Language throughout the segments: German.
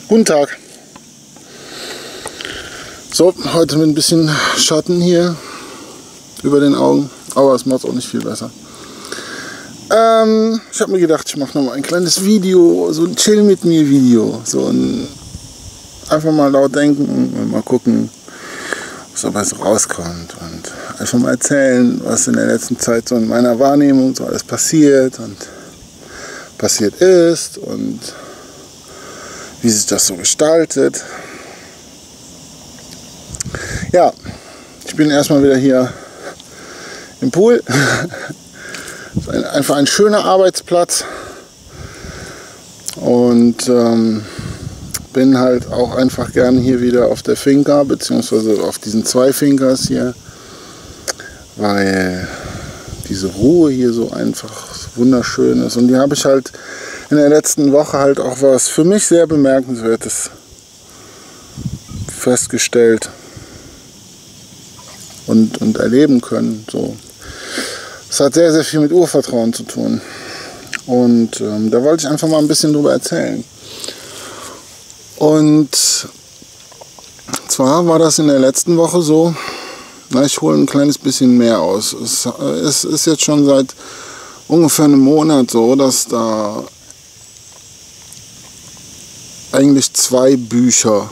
Guten Tag. So, heute mit ein bisschen Schatten hier über den Augen, aber es macht auch nicht viel besser. Ich habe mir gedacht, ich mache nochmal ein kleines Video, so ein Chill mit mir Video. So ein einfach mal laut denken und mal gucken, was dabei so rauskommt. Und einfach mal erzählen, was in der letzten Zeit so in meiner Wahrnehmung so alles passiert und passiert ist und wie sich das so gestaltet. Ja, ich bin erstmal wieder hier im Pool. Einfach ein schöner Arbeitsplatz und bin halt auch einfach gerne hier wieder auf der Finca, beziehungsweise auf diesen 2 Fincas hier, weil diese Ruhe hier so einfach wunderschön ist. Und die habe ich halt in der letzten Woche halt auch was für mich sehr Bemerkenswertes festgestellt und erleben können. So. Es hat sehr, sehr viel mit Urvertrauen zu tun. Und da wollte ich einfach mal ein bisschen drüber erzählen. Und zwar war das in der letzten Woche so, na, ich hole ein kleines bisschen mehr aus. Es ist jetzt schon seit ungefähr einem Monat so, dass da eigentlich 2 Bücher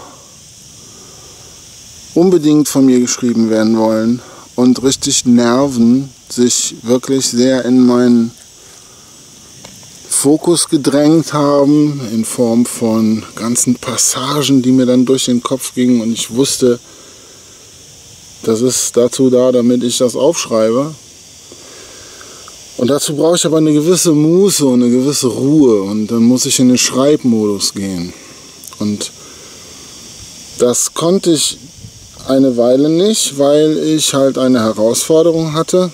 unbedingt von mir geschrieben werden wollen und richtig nerven, sich wirklich sehr in meinen Fokus gedrängt haben, in Form von ganzen Passagen, die mir dann durch den Kopf gingen und ich wusste, das ist dazu da, damit ich das aufschreibe. Und dazu brauche ich aber eine gewisse Muße und eine gewisse Ruhe und dann muss ich in den Schreibmodus gehen. Und das konnte ich eine Weile nicht, weil ich halt eine Herausforderung hatte,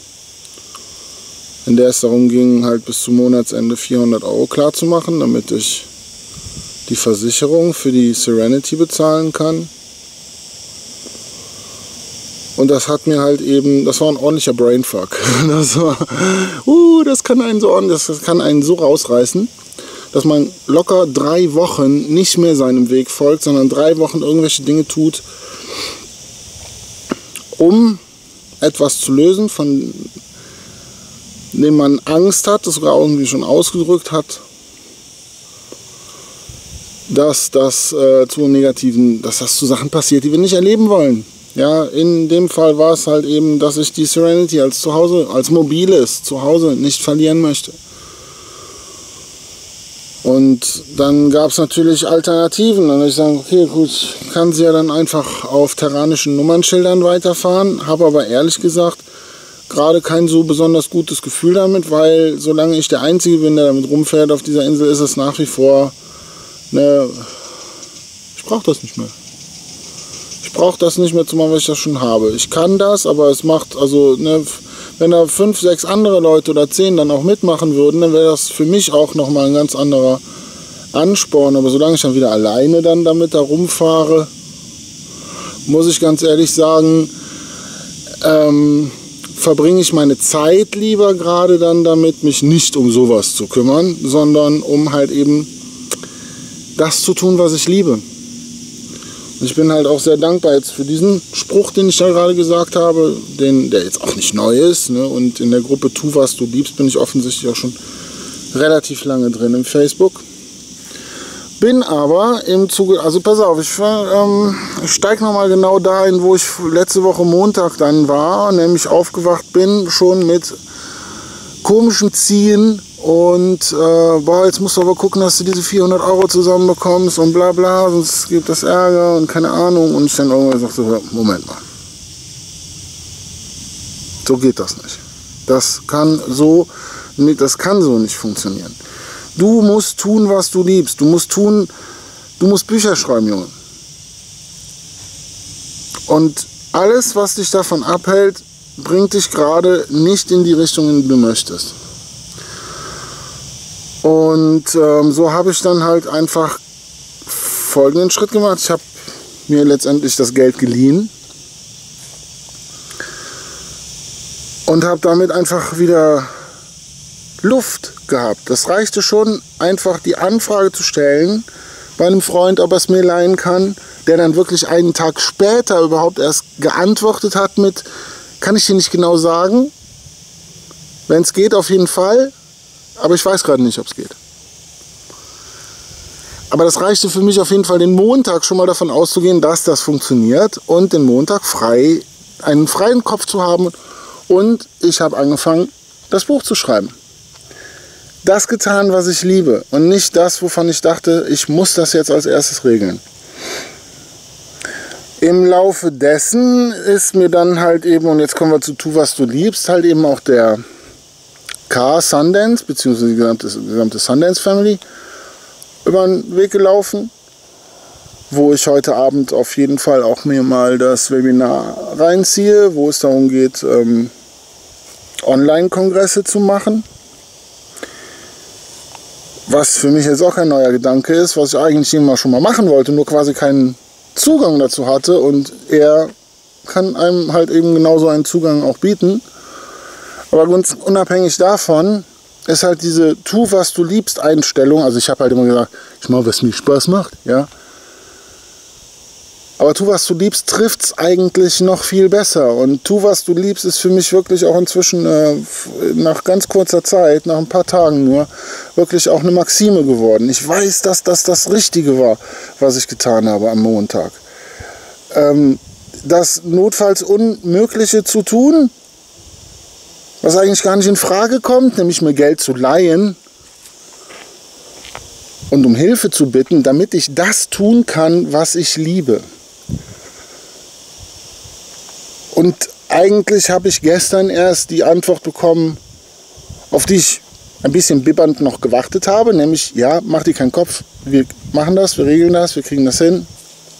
in der es darum ging, halt bis zum Monatsende 400 € klar zu machen, damit ich die Versicherung für die Serenity bezahlen kann. Und das hat mir halt eben, das war ein ordentlicher Brainfuck. Das war, das kann einen so rausreißen, dass man locker 3 Wochen nicht mehr seinem Weg folgt, sondern 3 Wochen irgendwelche Dinge tut, um etwas zu lösen, von dem man Angst hat, das sogar irgendwie schon ausgedrückt hat, dass das zu Sachen passiert, die wir nicht erleben wollen. Ja, in dem Fall war es halt eben, dass ich die Serenity als mobiles Zuhause nicht verlieren möchte. Und dann gab es natürlich Alternativen. Dann habe ich gesagt, okay, gut, kann sie ja dann einfach auf terranischen Nummernschildern weiterfahren. Habe aber ehrlich gesagt gerade kein so besonders gutes Gefühl damit, weil solange ich der Einzige bin, der damit rumfährt auf dieser Insel, ist es nach wie vor, ich brauche das nicht mehr. Ich brauche das nicht mehr zu machen, weil ich das schon habe. Ich kann das, aber es macht, wenn da 5, 6 andere Leute oder 10 dann auch mitmachen würden, dann wäre das für mich auch nochmal ein ganz anderer Ansporn. Aber solange ich dann wieder alleine dann damit da rumfahre, muss ich ganz ehrlich sagen, verbringe ich meine Zeit lieber gerade dann damit, mich nicht um sowas zu kümmern, sondern um halt eben das zu tun, was ich liebe. Und ich bin halt auch sehr dankbar jetzt für diesen Spruch, den ich da gerade gesagt habe, der jetzt auch nicht neu ist. Ne? Und in der Gruppe Tu, was du liebst, bin ich offensichtlich auch schon relativ lange drin im Facebook. Bin aber im Zuge, also pass auf, ich steige nochmal genau dahin, wo ich letzte Woche Montag dann war, nämlich aufgewacht bin, schon mit komischen Ziehen und jetzt musst du aber gucken, dass du diese 400 € zusammenbekommst und bla bla, sonst gibt das Ärger und keine Ahnung. Und ich dann irgendwann sagte so, Moment mal, so geht das nicht. Das kann so nicht funktionieren. Du musst tun, was du liebst. Du musst Bücher schreiben, Junge. Und alles, was dich davon abhält, bringt dich gerade nicht in die Richtung, in die du möchtest. Und so habe ich dann halt einfach folgenden Schritt gemacht. Ich habe mir letztendlich das Geld geliehen und habe damit einfach wieder Luft gehabt. Das reichte schon, einfach die Anfrage zu stellen, bei einem Freund, ob er es mir leihen kann, der dann wirklich einen Tag später überhaupt erst geantwortet hat mit, kann ich dir nicht genau sagen, wenn es geht auf jeden Fall, aber ich weiß gerade nicht, ob es geht. Aber das reichte für mich auf jeden Fall, den Montag schon mal davon auszugehen, dass das funktioniert und den Montag einen freien Kopf zu haben. Und ich habe angefangen, das Buch zu schreiben. Das getan, was ich liebe und nicht das, wovon ich dachte, ich muss das jetzt als erstes regeln. Im Laufe dessen ist mir dann halt eben, und jetzt kommen wir zu Tu, was du liebst, halt eben auch der Sundance, beziehungsweise die gesamte Sundance Family über den Weg gelaufen, wo ich heute Abend auf jeden Fall auch mir mal das Webinar reinziehe, wo es darum geht, Online-Kongresse zu machen. Was für mich jetzt auch kein neuer Gedanke ist, was ich eigentlich immer schon mal machen wollte, nur quasi keinen Zugang dazu hatte, und er kann einem halt eben genauso einen Zugang auch bieten. Aber ganz unabhängig davon ist halt diese Tu, was du liebst Einstellung. Also ich habe halt immer gesagt, ich mache, was mir Spaß macht, ja. Aber Tu, was du liebst, trifft es eigentlich noch viel besser. Und Tu, was du liebst, ist für mich wirklich auch inzwischen nach ganz kurzer Zeit, nach ein paar Tagen nur, wirklich auch eine Maxime geworden. Ich weiß, dass das das Richtige war, was ich getan habe am Montag. Das notfalls Unmögliche zu tun, was eigentlich gar nicht in Frage kommt, nämlich mir Geld zu leihen und um Hilfe zu bitten, damit ich das tun kann, was ich liebe. Und eigentlich habe ich gestern erst die Antwort bekommen, auf die ich ein bisschen bibbernd noch gewartet habe, nämlich, ja, mach dir keinen Kopf, wir machen das, wir regeln das, wir kriegen das hin.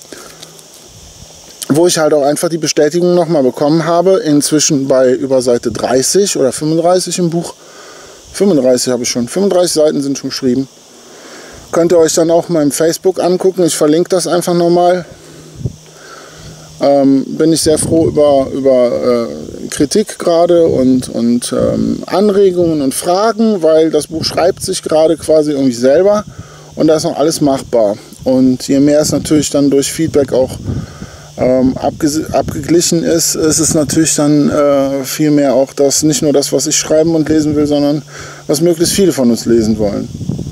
Wo ich halt auch einfach die Bestätigung nochmal bekommen habe, inzwischen bei über Seite 30 oder 35 im Buch. 35 habe ich schon, 35 Seiten sind schon geschrieben. Könnt ihr euch dann auch mal im Facebook angucken, ich verlinke das einfach nochmal. Bin ich sehr froh über Kritik gerade und Anregungen und Fragen, weil das Buch schreibt sich gerade quasi irgendwie selber und da ist noch alles machbar. Und je mehr es natürlich dann durch Feedback auch abgeglichen ist, ist es natürlich dann viel mehr auch das, nicht nur das, was ich schreiben und lesen will, sondern was möglichst viele von uns lesen wollen.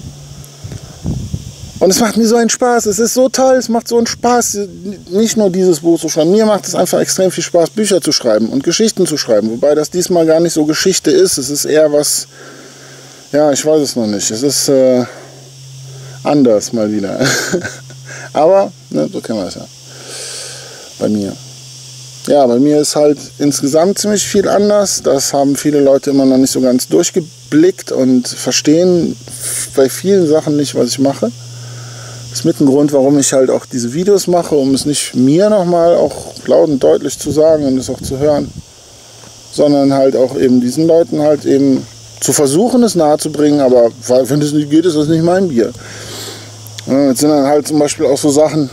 Und es macht mir so einen Spaß, es ist so toll, es macht so einen Spaß, nicht nur dieses Buch zu schreiben, mir macht es einfach extrem viel Spaß, Bücher zu schreiben und Geschichten zu schreiben, wobei das diesmal gar nicht so Geschichte ist, es ist eher was, ja, ich weiß es noch nicht, es ist anders mal wieder, aber ne, so kennen wir es ja, bei mir. Ja, bei mir ist halt insgesamt ziemlich viel anders, das haben viele Leute immer noch nicht so ganz durchgeblickt und verstehen bei vielen Sachen nicht, was ich mache. Das ist mit ein Grund, warum ich halt auch diese Videos mache, um es nicht mir nochmal auch laut und deutlich zu sagen und es auch zu hören, sondern halt auch eben diesen Leuten halt eben zu versuchen, es nahe zu bringen, aber wenn es nicht geht, ist das nicht mein Bier. Jetzt sind dann halt zum Beispiel auch so Sachen,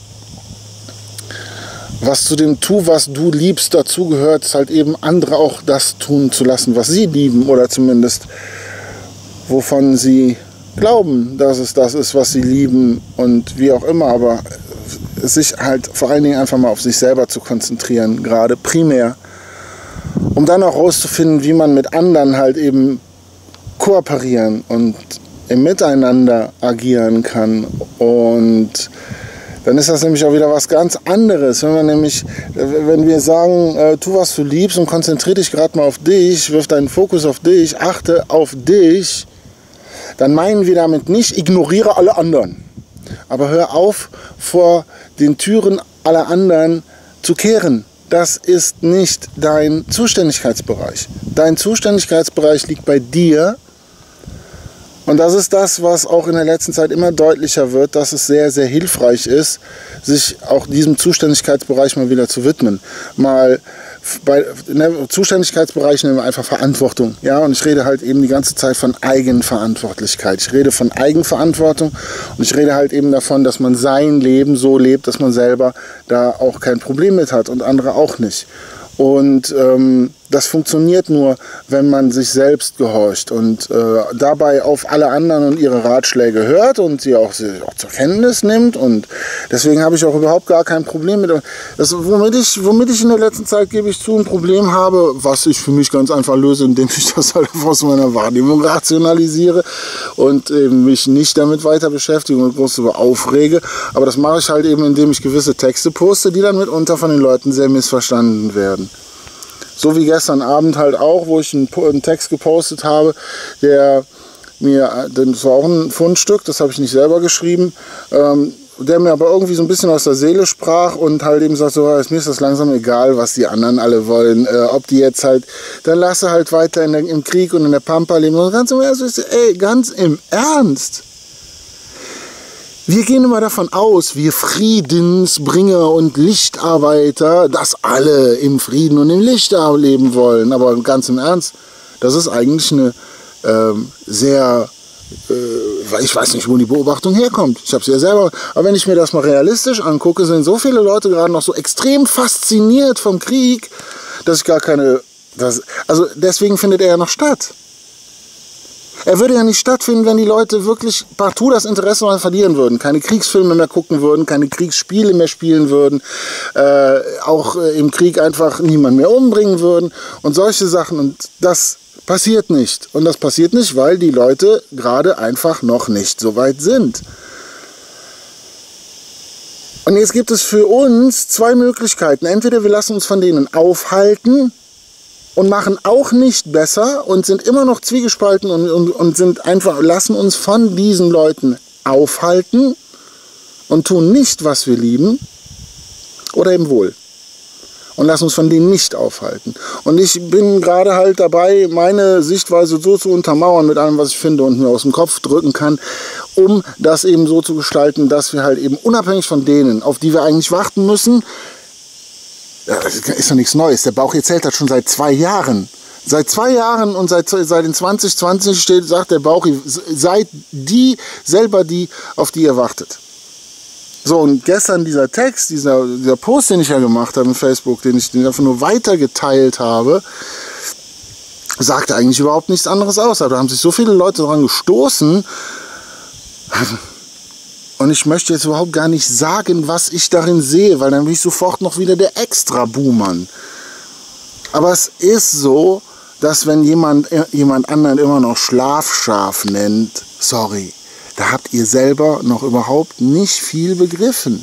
was zu dem Tu, was du liebst, dazugehört, ist halt eben andere auch das tun zu lassen, was sie lieben oder zumindest wovon sie glauben, dass es das ist, was sie lieben und wie auch immer, aber sich halt vor allen Dingen einfach mal auf sich selber zu konzentrieren, gerade primär, um dann auch rauszufinden, wie man mit anderen halt eben kooperieren und im Miteinander agieren kann. Und dann ist das nämlich auch wieder was ganz anderes, wenn wir sagen, tu was du liebst und konzentriere dich gerade mal auf dich, wirf deinen Fokus auf dich, achte auf dich, dann meinen wir damit nicht, ignoriere alle anderen. Aber hör auf, vor den Türen aller anderen zu kehren. Das ist nicht dein Zuständigkeitsbereich. Dein Zuständigkeitsbereich liegt bei dir. Und das ist das, was auch in der letzten Zeit immer deutlicher wird, dass es sehr, sehr hilfreich ist, sich auch diesem Zuständigkeitsbereich mal wieder zu widmen. Mal bei Zuständigkeitsbereich nehmen wir einfach Verantwortung. Ja? Und ich rede halt eben die ganze Zeit von Eigenverantwortlichkeit. Ich rede von Eigenverantwortung und ich rede halt eben davon, dass man sein Leben so lebt, dass man selber da auch kein Problem mit hat und andere auch nicht. Und Das funktioniert nur, wenn man sich selbst gehorcht und dabei auf alle anderen und ihre Ratschläge hört und sie auch zur Kenntnis nimmt. Und deswegen habe ich auch überhaupt gar kein Problem mit das, womit ich in der letzten Zeit, gebe ich zu, ein Problem habe, was ich für mich ganz einfach löse, indem ich das halt aus meiner Wahrnehmung rationalisiere und eben mich nicht damit weiter beschäftige und groß darüber aufrege. Aber das mache ich halt eben, indem ich gewisse Texte poste, die dann mitunter von den Leuten sehr missverstanden werden. So wie gestern Abend halt auch, wo ich einen Text gepostet habe, das war auch ein Fundstück, das habe ich nicht selber geschrieben, der mir aber irgendwie so ein bisschen aus der Seele sprach und halt eben sagt, so, mir ist das langsam egal, was die anderen alle wollen, ob die jetzt halt, dann lasse halt weiter im Krieg und in der Pampa leben. Und ganz im Ernst, wir gehen immer davon aus, wir Friedensbringer und Lichtarbeiter, dass alle im Frieden und im Licht leben wollen. Aber ganz im Ernst, das ist eigentlich eine sehr, ich weiß nicht, wo die Beobachtung herkommt. Ich habe es ja selber, aber wenn ich mir das mal realistisch angucke, sind so viele Leute gerade noch so extrem fasziniert vom Krieg, dass ich gar keine, also deswegen findet er ja noch statt. Er würde ja nicht stattfinden, wenn die Leute wirklich partout das Interesse mal verlieren würden. Keine Kriegsfilme mehr gucken würden, keine Kriegsspiele mehr spielen würden, auch im Krieg einfach niemand mehr umbringen würden und solche Sachen. Und das passiert nicht. Und das passiert nicht, weil die Leute gerade einfach noch nicht so weit sind. Und jetzt gibt es für uns zwei Möglichkeiten. Entweder wir lassen uns von denen aufhalten und machen auch nicht besser und sind immer noch zwiegespalten und sind einfach, lassen uns von diesen Leuten aufhalten und tun nicht, was wir lieben, oder eben wohl. Und lassen uns von denen nicht aufhalten. Und ich bin gerade halt dabei, meine Sichtweise so zu untermauern mit allem, was ich finde und mir aus dem Kopf drücken kann, um das eben so zu gestalten, dass wir halt eben unabhängig von denen, auf die wir eigentlich warten müssen, das ist doch nichts Neues. Der Bauch erzählt das schon seit 2 Jahren. Seit 2 Jahren und seit den 2020 sagt der Bauch, seid die selber die, auf die ihr wartet. So, und gestern dieser Text, dieser Post, den ich ja gemacht habe in Facebook, den ich einfach nur weitergeteilt habe, sagte eigentlich überhaupt nichts anderes aus. Da haben sich so viele Leute daran gestoßen. Und ich möchte jetzt überhaupt gar nicht sagen, was ich darin sehe, weil dann bin ich sofort noch wieder der Extra-Buhmann. Aber es ist so, dass wenn jemand anderen immer noch Schlafschaf nennt, sorry, da habt ihr selber noch überhaupt nicht viel begriffen.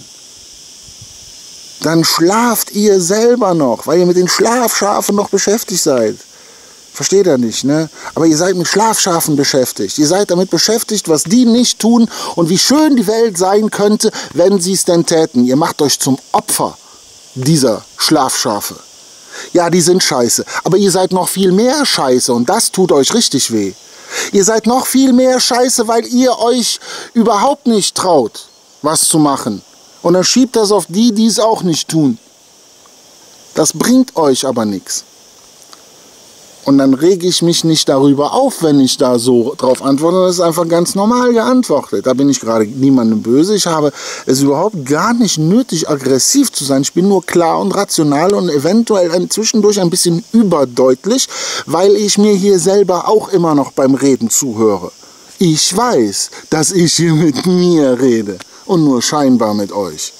Dann schlaft ihr selber noch, weil ihr mit den Schlafschafen noch beschäftigt seid. Versteht ihr nicht, ne? Aber ihr seid mit Schlafschafen beschäftigt. Ihr seid damit beschäftigt, was die nicht tun und wie schön die Welt sein könnte, wenn sie es denn täten. Ihr macht euch zum Opfer dieser Schlafschafe. Ja, die sind scheiße, aber ihr seid noch viel mehr scheiße und das tut euch richtig weh. Ihr seid noch viel mehr scheiße, weil ihr euch überhaupt nicht traut, was zu machen. Und dann schiebt das auf die, die es auch nicht tun. Das bringt euch aber nichts. Und dann rege ich mich nicht darüber auf, wenn ich da so drauf antworte. Das ist einfach ganz normal geantwortet. Da bin ich gerade niemandem böse. Ich habe es überhaupt gar nicht nötig, aggressiv zu sein. Ich bin nur klar und rational und eventuell zwischendurch ein bisschen überdeutlich, weil ich mir hier selber auch immer noch beim Reden zuhöre. Ich weiß, dass ich hier mit mir rede und nur scheinbar mit euch.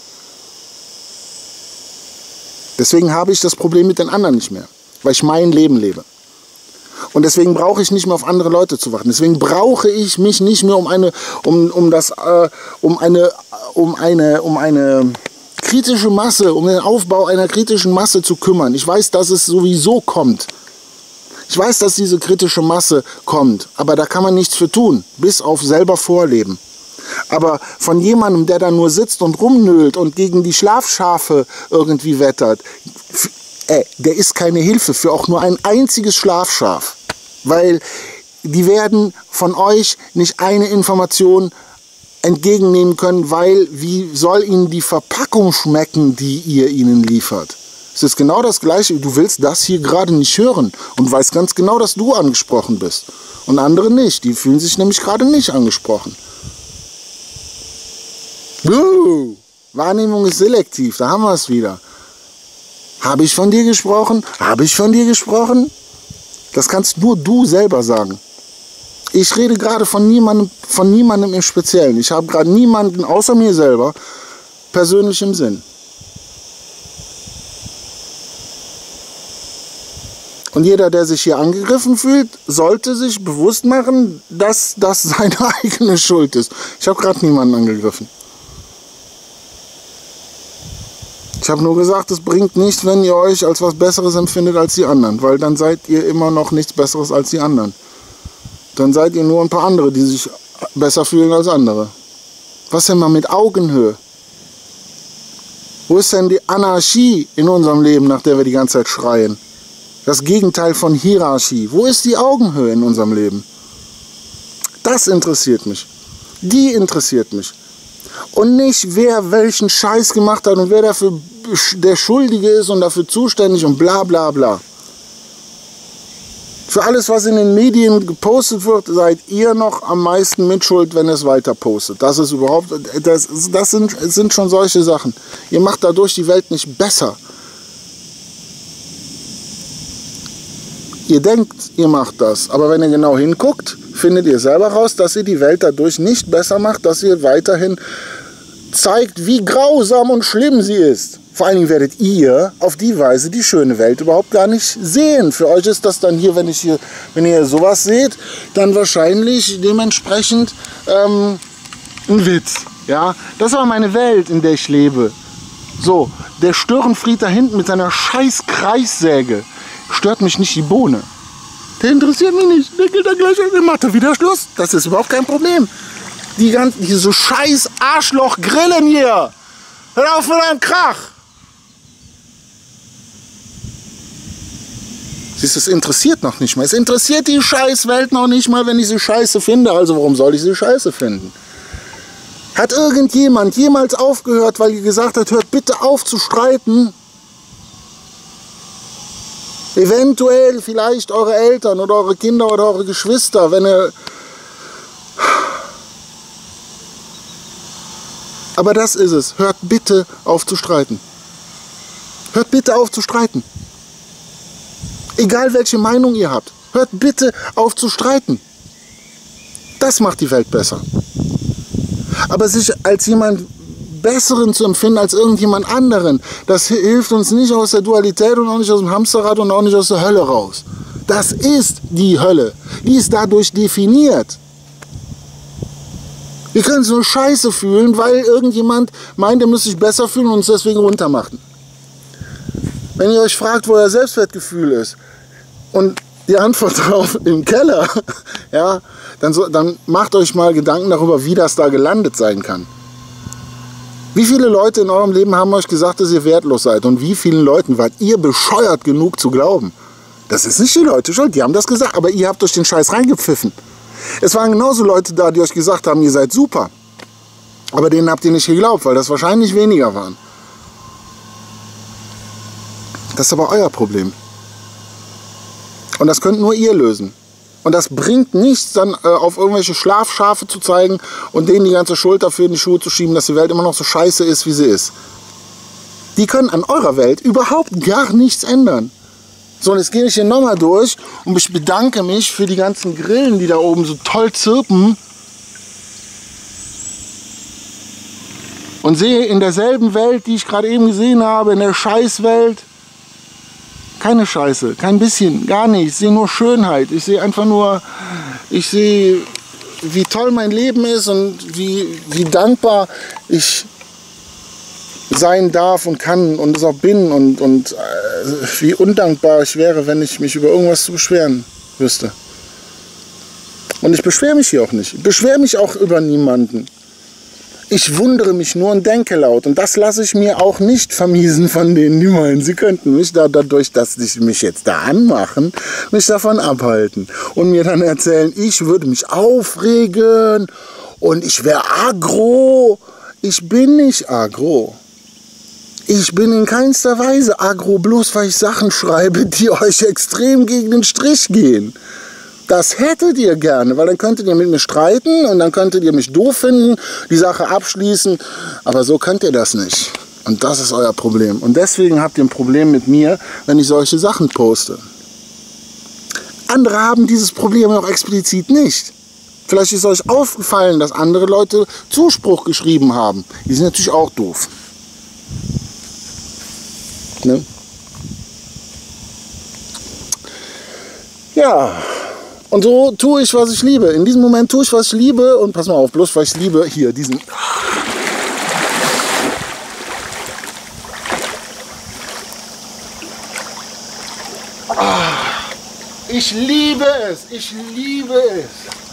Deswegen habe ich das Problem mit den anderen nicht mehr, weil ich mein Leben lebe. Und deswegen brauche ich nicht mehr auf andere Leute zu warten. Deswegen brauche ich mich nicht mehr um eine kritische Masse, um den Aufbau einer kritischen Masse zu kümmern. Ich weiß, dass es sowieso kommt. Ich weiß, dass diese kritische Masse kommt, aber da kann man nichts für tun, bis auf selber vorleben. Aber von jemandem, der da nur sitzt und rumnölt und gegen die Schlafschafe irgendwie wettert, der ist keine Hilfe für auch nur ein einziges Schlafschaf. Weil die werden von euch nicht eine Information entgegennehmen können, weil wie soll ihnen die Verpackung schmecken, die ihr ihnen liefert? Es ist genau das Gleiche. Du willst das hier gerade nicht hören und weißt ganz genau, dass du angesprochen bist. Und andere nicht. Die fühlen sich nämlich gerade nicht angesprochen. Wahrnehmung ist selektiv. Da haben wir es wieder. Habe ich von dir gesprochen? Habe ich von dir gesprochen? Das kannst nur du selber sagen. Ich rede gerade von niemandem im Speziellen. Ich habe gerade niemanden außer mir selber persönlich im Sinn. Und jeder, der sich hier angegriffen fühlt, sollte sich bewusst machen, dass das seine eigene Schuld ist. Ich habe gerade niemanden angegriffen. Ich habe nur gesagt, es bringt nichts, wenn ihr euch als was Besseres empfindet als die anderen, weil dann seid ihr immer noch nichts Besseres als die anderen. Dann seid ihr nur ein paar andere, die sich besser fühlen als andere. Was denn mal mit Augenhöhe? Wo ist denn die Anarchie in unserem Leben, nach der wir die ganze Zeit schreien? Das Gegenteil von Hierarchie. Wo ist die Augenhöhe in unserem Leben? Das interessiert mich. Die interessiert mich. Und nicht, wer welchen Scheiß gemacht hat und wer dafür der Schuldige ist und dafür zuständig und bla bla bla. Für alles, was in den Medien gepostet wird, seid ihr noch am meisten mitschuld, wenn ihr es weiter postet. Das ist überhaupt, das sind schon solche Sachen. Ihr macht dadurch die Welt nicht besser. Ihr denkt, ihr macht das, aber wenn ihr genau hinguckt, findet ihr selber raus, dass ihr die Welt dadurch nicht besser macht, dass ihr weiterhin zeigt, wie grausam und schlimm sie ist. Vor allen Dingen werdet ihr auf die Weise die schöne Welt überhaupt gar nicht sehen. Für euch ist das dann hier, wenn ihr sowas seht, dann wahrscheinlich dementsprechend ein Witz. Ja? Das ist aber meine Welt, in der ich lebe. So, der Störenfried da hinten mit seiner scheiß Kreissäge stört mich nicht die Bohne. Der interessiert mich nicht. Der geht dann gleich in die Matte. Wieder Schluss. Das ist überhaupt kein Problem. Diese scheiß Arschloch-Grillen hier. Hör auf mit einem Krach. Siehst du, es interessiert noch nicht mal. Es interessiert die Scheißwelt noch nicht mal, wenn ich sie scheiße finde. Also warum soll ich sie scheiße finden? Hat irgendjemand jemals aufgehört, weil ihr gesagt habt, hört bitte auf zu streiten? Eventuell vielleicht eure Eltern oder eure Kinder oder eure Geschwister, wenn ihr... Aber das ist es. Hört bitte auf zu streiten. Hört bitte auf zu streiten. Egal welche Meinung ihr habt. Hört bitte auf zu streiten. Das macht die Welt besser. Aber sich als jemand Besseren zu empfinden als irgendjemand anderen, das hilft uns nicht aus der Dualität und auch nicht aus dem Hamsterrad und auch nicht aus der Hölle raus. Das ist die Hölle. Die ist dadurch definiert. Wir können uns nur scheiße fühlen, weil irgendjemand meint, er müsste sich besser fühlen und uns deswegen runtermachen. Wenn ihr euch fragt, wo euer Selbstwertgefühl ist und die Antwort darauf im Keller, ja, dann macht euch mal Gedanken darüber, wie das da gelandet sein kann. Wie viele Leute in eurem Leben haben euch gesagt, dass ihr wertlos seid? Und wie vielen Leuten wart ihr bescheuert genug zu glauben? Das ist nicht die Leute schuld, die haben das gesagt, aber ihr habt euch den Scheiß reingepfiffen. Es waren genauso Leute da, die euch gesagt haben, ihr seid super. Aber denen habt ihr nicht geglaubt, weil das wahrscheinlich weniger waren. Das ist aber euer Problem. Und das könnt nur ihr lösen. Und das bringt nichts, dann auf irgendwelche Schlafschafe zu zeigen und denen die ganze Schuld dafür in die Schuhe zu schieben, dass die Welt immer noch so scheiße ist, wie sie ist. Die können an eurer Welt überhaupt gar nichts ändern. So, und jetzt gehe ich hier nochmal durch und ich bedanke mich für die ganzen Grillen, die da oben so toll zirpen. Und sehe in derselben Welt, die ich gerade eben gesehen habe, in der Scheißwelt, keine Scheiße, kein bisschen, gar nicht. Ich sehe nur Schönheit. Ich sehe einfach nur, ich sehe, wie toll mein Leben ist und wie dankbar ich sein darf und kann und es auch bin und wie undankbar ich wäre, wenn ich mich über irgendwas zu beschweren wüsste. Und ich beschwere mich hier auch nicht. Ich beschwere mich auch über niemanden. Ich wundere mich nur und denke laut. Und das lasse ich mir auch nicht vermiesen von denen, die meinen, sie könnten mich dadurch, dass sie mich jetzt da anmachen, mich davon abhalten. Und mir dann erzählen, ich würde mich aufregen und ich wäre aggro. Ich bin nicht aggro. Ich bin in keinster Weise aggro, bloß weil ich Sachen schreibe, die euch extrem gegen den Strich gehen. Das hättet ihr gerne, weil dann könntet ihr mit mir streiten und dann könntet ihr mich doof finden, die Sache abschließen. Aber so könnt ihr das nicht. Und das ist euer Problem. Und deswegen habt ihr ein Problem mit mir, wenn ich solche Sachen poste. Andere haben dieses Problem auch explizit nicht. Vielleicht ist euch aufgefallen, dass andere Leute Zuspruch geschrieben haben. Die sind natürlich auch doof. Ne? Ja, und so tue ich, was ich liebe. In diesem Moment tue ich, was ich liebe. Und pass mal auf, bloß weil ich liebe, hier, diesen... Ich liebe es, ich liebe es.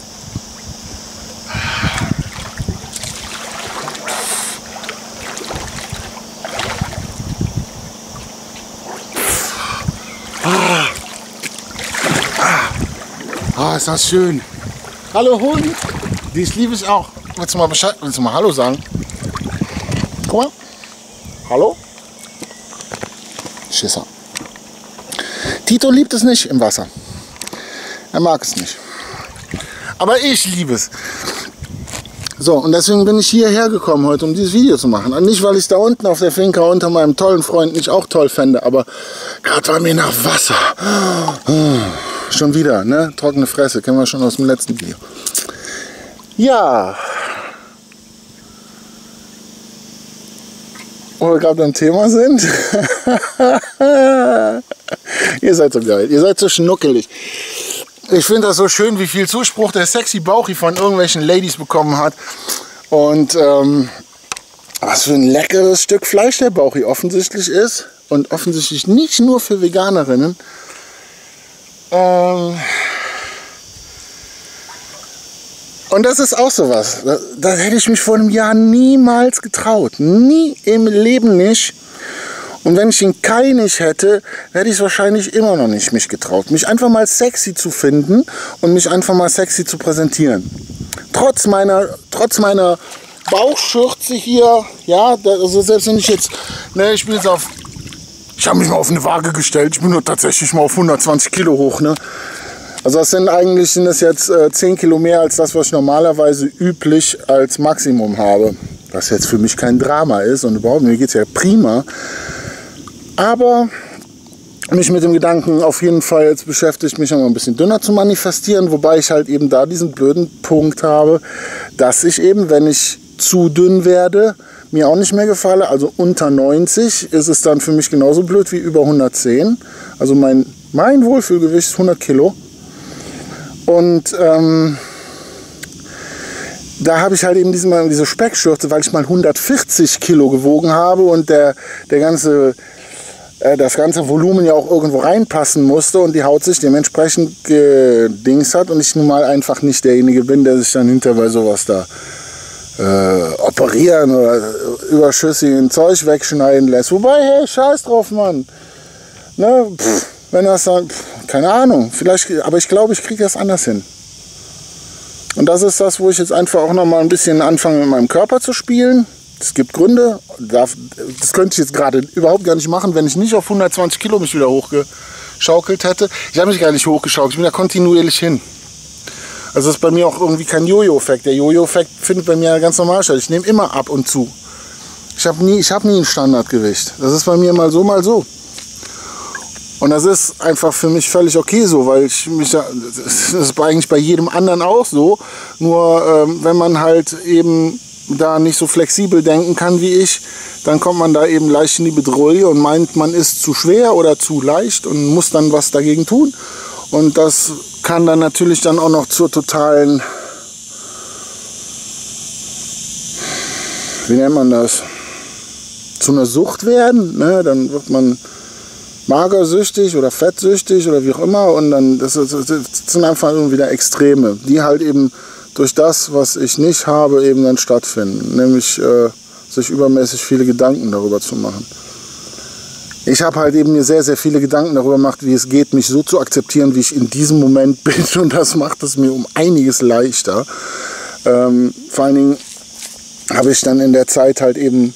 Ist das schön. Hallo Hund, dich liebe ich auch. Willst du mal Bescheid, willst du mal Hallo sagen? Guck mal. Hallo? Schisser. Tito liebt es nicht im Wasser. Er mag es nicht. Aber ich liebe es. So, und deswegen bin ich hierher gekommen heute, um dieses Video zu machen. Und nicht, weil ich es da unten auf der Finca unter meinem tollen Freund nicht auch toll fände, aber gerade war mir nach Wasser. Schon wieder, ne? Trockene Fresse, kennen wir schon aus dem letzten Video. Ja. Wo wir gerade beim Thema sind. Ihr seid so geil, ihr seid so schnuckelig. Ich finde das so schön, wie viel Zuspruch der sexy Bauchi von irgendwelchen Ladies bekommen hat. Und was für ein leckeres Stück Fleisch der Bauchi offensichtlich ist. Und offensichtlich nicht nur für Veganerinnen. Und das ist auch sowas. Da hätte ich mich vor einem Jahr niemals getraut. Nie im Leben nicht. Und wenn ich den Kai nicht hätte, hätte ich es wahrscheinlich immer noch nicht mich getraut. Mich einfach mal sexy zu finden und mich einfach mal sexy zu präsentieren. Trotz meiner Bauchschürze hier, ja, also selbst wenn ich jetzt, ne, ich habe mich mal auf eine Waage gestellt, ich bin nur tatsächlich mal auf 120 Kilo hoch, ne. Also das sind das jetzt 10 Kilo mehr als das, was ich normalerweise üblich als Maximum habe. Was jetzt für mich kein Drama ist und überhaupt, mir geht es ja prima. Aber mich mit dem Gedanken auf jeden Fall jetzt beschäftigt, mich noch mal ein bisschen dünner zu manifestieren, wobei ich halt eben da diesen blöden Punkt habe, dass ich eben, wenn ich zu dünn werde, mir auch nicht mehr gefalle. Also unter 90 ist es dann für mich genauso blöd wie über 110. Also mein Wohlfühlgewicht ist 100 Kilo. Und da habe ich halt eben diese Speckschürze, weil ich mal 140 Kilo gewogen habe und das ganze Volumen ja auch irgendwo reinpassen musste und die Haut sich dementsprechend gedings hat und ich nun mal einfach nicht derjenige bin, der sich dann hinterher bei sowas da operieren oder überschüssigen Zeug wegschneiden lässt. Wobei, hey, scheiß drauf, Mann. Ne? Wenn das dann, keine Ahnung, vielleicht, aber ich glaube, ich kriege das anders hin. Und das ist das, wo ich jetzt einfach auch noch mal ein bisschen anfange, mit meinem Körper zu spielen. Es gibt Gründe, das könnte ich jetzt gerade überhaupt gar nicht machen, wenn ich nicht auf 120 Kilo mich wieder hochgeschaukelt hätte. Ich habe mich gar nicht hochgeschaukelt, ich bin da kontinuierlich hin. Also das ist bei mir auch irgendwie kein Jojo-Effekt. Der Jojo-Effekt findet bei mir ganz normal statt. Ich nehme immer ab und zu. Ich habe nie ein Standardgewicht. Das ist bei mir mal so, mal so. Und das ist einfach für mich völlig okay so, weil das ist eigentlich bei jedem anderen auch so. Nur wenn man halt eben da nicht so flexibel denken kann wie ich, dann kommt man da eben leicht in die Bedrohung und meint, man ist zu schwer oder zu leicht und muss dann was dagegen tun. Und das kann dann natürlich dann auch noch zur totalen, wie nennt man das, zu einer Sucht werden. Ne? Dann wird man magersüchtig oder fettsüchtig oder wie auch immer. Und dann das sind einfach wieder Extreme, die halt eben durch das, was ich nicht habe, eben dann stattfinden. Nämlich sich übermäßig viele Gedanken darüber zu machen. Ich habe halt eben mir sehr, sehr viele Gedanken darüber gemacht, wie es geht, mich so zu akzeptieren, wie ich in diesem Moment bin. Und das macht es mir um einiges leichter. Vor allen Dingen habe ich dann in der Zeit halt eben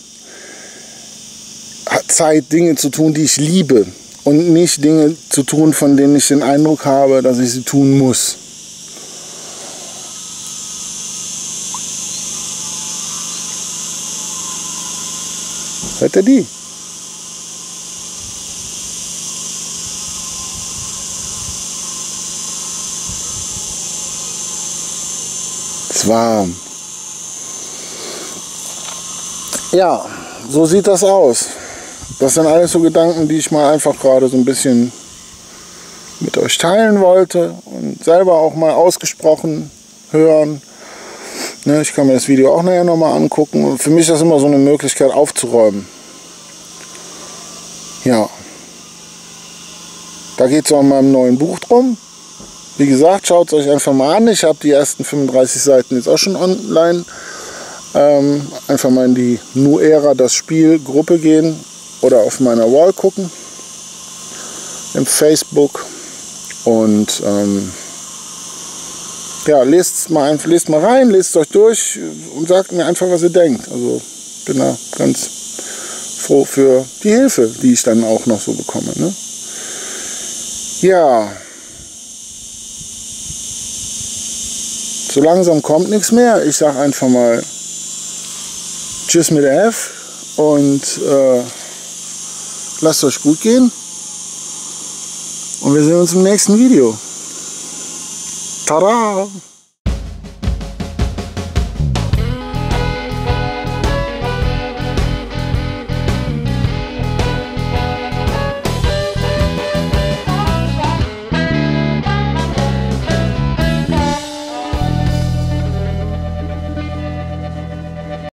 Zeit, Dinge zu tun, die ich liebe. Und nicht Dinge zu tun, von denen ich den Eindruck habe, dass ich sie tun muss. Hört ihr die? Es ist warm. Ja, so sieht das aus. Das sind alles so Gedanken, die ich mal einfach gerade so ein bisschen mit euch teilen wollte und selber auch mal ausgesprochen hören. Ne, ich kann mir das Video auch nachher nochmal angucken. Und für mich ist das immer so eine Möglichkeit aufzuräumen. Ja. Da geht es auch in meinem neuen Buch drum. Wie gesagt, schaut es euch einfach mal an. Ich habe die ersten 35 Seiten jetzt auch schon online. Einfach mal in die Nuera, das Spiel, Gruppe gehen oder auf meiner Wall gucken. Im Facebook. Und ja, lest mal rein, lest euch durch und sagt mir einfach, was ihr denkt. Also ich bin da ganz froh für die Hilfe, die ich dann auch noch so bekomme. Ne? Ja, so langsam kommt nichts mehr. Ich sage einfach mal Tschüss mit der F und lasst euch gut gehen. Und wir sehen uns im nächsten Video. Tada!